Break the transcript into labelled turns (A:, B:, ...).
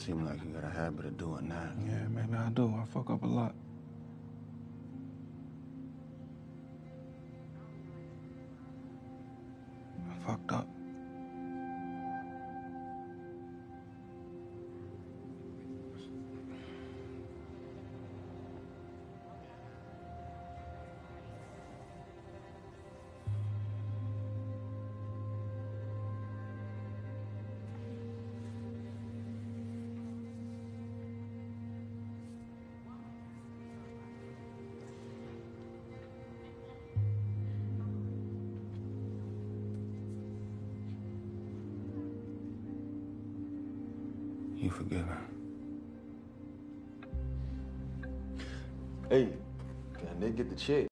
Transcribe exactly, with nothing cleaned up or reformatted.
A: Seem like you got a habit of doing that.
B: Yeah, maybe I do. I fuck up a lot. I fucked up.
A: You forgiven.
C: Hey, can Nick get the check?